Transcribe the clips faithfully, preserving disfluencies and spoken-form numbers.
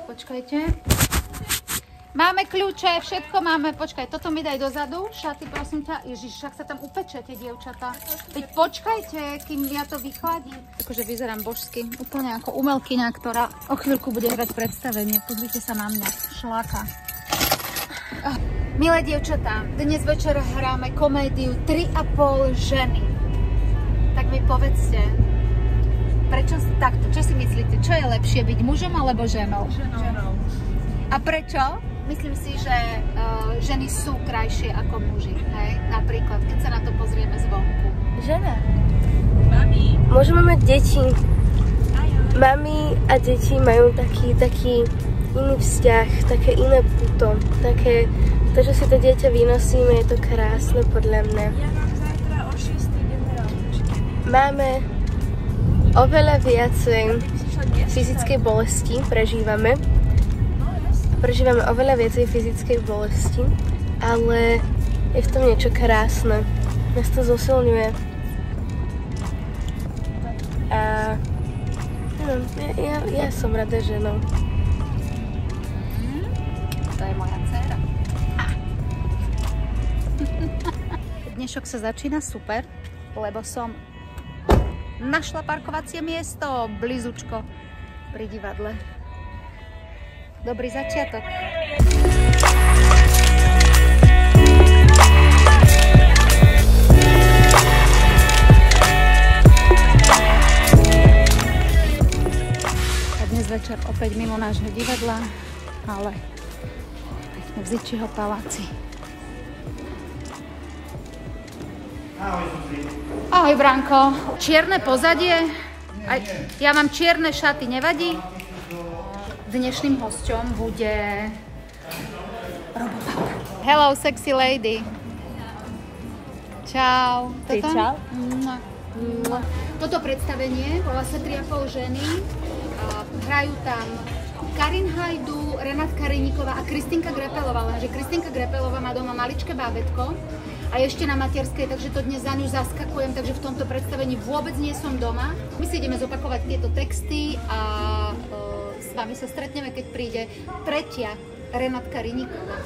Počkajte. Máme kľúče, všetko máme. Počkaj, toto mi daj dozadu. Šaty, prosím ťa. Ježiš, však sa tam upečete, dievčatá. Veď počkajte, kým ja to vychladím. Akože vyzerám božsky. Úplne ako umelkyňa, ktorá o chvíľku bude hrať predstavenie. Pozrite sa na mňa. Šláka. Oh. Milé dievčatá, dnes večer hráme komédiu tri a pol ženy. Tak mi povedzte, prečo takto? Čo si myslíte? Čo je lepšie, byť mužom alebo ženou? Ženou. A prečo? Myslím si, že uh, ženy sú krajšie ako muži, hej? Napríklad, keď sa na to pozrieme zvonku. Žena. Mami. Môžeme mať deti. Mami a deti majú taký, taký iný vzťah, také iné puto. Také, to, že si to dieťa vynosíme, je to krásne podľa mňa. Ja mám zajtra o šiestej generálničky. Máme oveľa viacej fyzickej bolesti, prežívame. Prežívame oveľa viacej fyzickej bolesti, ale je v tom niečo krásne. Nás to zosilňuje. A no, ja, ja, ja som rada ženou. Mm, to je moja dcéra. Dnešok sa začína super, lebo som našla parkovacie miesto blízučko pri divadle. Dobrý začiatok. A dnes večer opäť mimo nášho divadla, ale v Zičiho paláci. Ahoj, Branko. Čierne pozadie? Aj, ja mám čierne šaty, nevadí? Dnešným hosťom bude Robopapa. Hello, sexy lady. Čau. Ty čau. Toto predstavenie volá sa tri a pol ženy. Hrajú tam Karin Hajdu, Renátka Riníková a Kristinka Grepelová. Lenže Kristinka Grepelová má doma maličké bábätko a ešte na materskej, takže to dnes za ňu zaskakujem, takže v tomto predstavení vôbec nie som doma. My si ideme zopakovať tieto texty a s vami sa stretneme, keď príde tretia Renátka Riníková.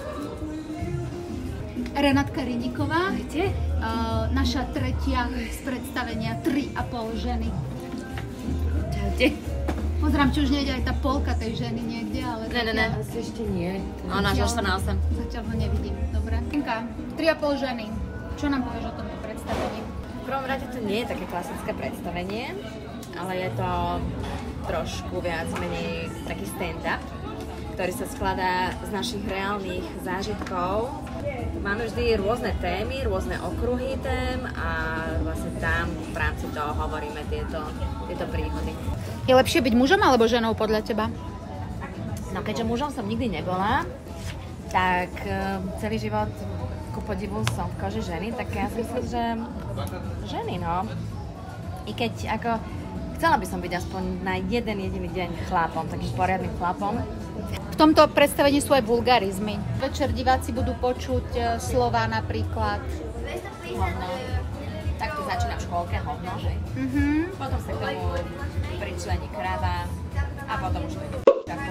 Renátka Riníková, uh, naša tretia z predstavenia tri a pol ženy. Čaute. Pozerám, či už nejde aj tá polka tej ženy niekde, ale... Ne, ne, ne, asi ešte nie. Ona až na osem. Zatiaľ ho nevidím, dobre. Inka, tri a pol ženy. Čo nám povieš o tomto predstavení? V prvom rade to nie je také klasické predstavenie, ale je to trošku viac menej taký stand-up, ktorý sa skladá z našich reálnych zážitkov. Máme vždy rôzne témy, rôzne okruhy tém a vlastne tam v rámci toho hovoríme tieto, tieto príhody. Je lepšie byť mužom alebo ženou podľa teba? No keďže mužom som nikdy nebola, tak celý život ku podivu som v koži ženy, tak ja si myslím, že ženy, no. I keď ako chcela by som byť aspoň na jeden jediný deň chlapom, takým poriadnym chlapom. V tomto predstavení sú aj vulgarizmy. Večer diváci budú počuť uh, slová napríklad Hovno. Tak to začína v škôlke hovno, že? Mhm. Potom sa k tomu pričlení krava a potom už to ide takú.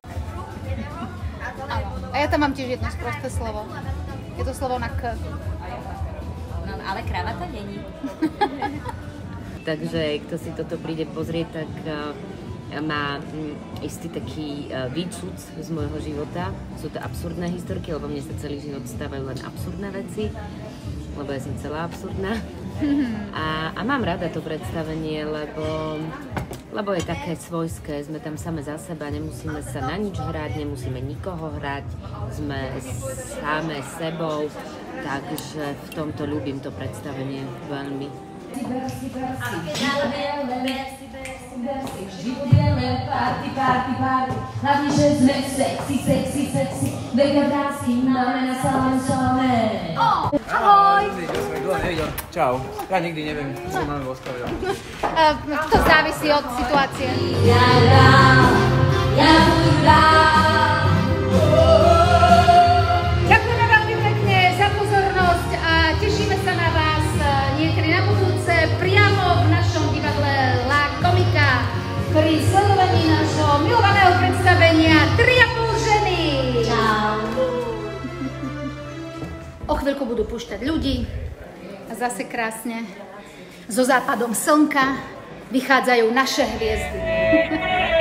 A ja tam mám tiež jedno sprosté slovo. Je to slovo na K. No, ale krava to není. Takže kto si toto príde pozrieť, tak uh, má um, istý taký uh, výčuc z môjho života. Sú to absurdné historky, lebo mne sa celý život stávajú len absurdné veci, lebo ja som celá absurdná. A, a mám rada to predstavenie, lebo, lebo je také svojské, sme tam same za seba, nemusíme sa na nič hrať, nemusíme nikoho hrať, sme same sebou, takže v tomto ľúbim to predstavenie veľmi. Versi, versi, versi, versi, versi, život je len party, party, party, hlavne, že sme sexy, sexy, sexy, veka vrásky máme na samé samé. Ahoj! Čau, ja nikdy neviem, čo máme vo stave. To závisí od situácie. Ja dám, ja budu dám. Ďakujeme veľmi pekne za pozornosť a tešíme sa na vás niekedy na budúce priamo v našom divadle La Komika pri sledovaní našho milovaného predstavenia tri budú púšťať ľudí a zase krásne so západom slnka vychádzajú naše hviezdy.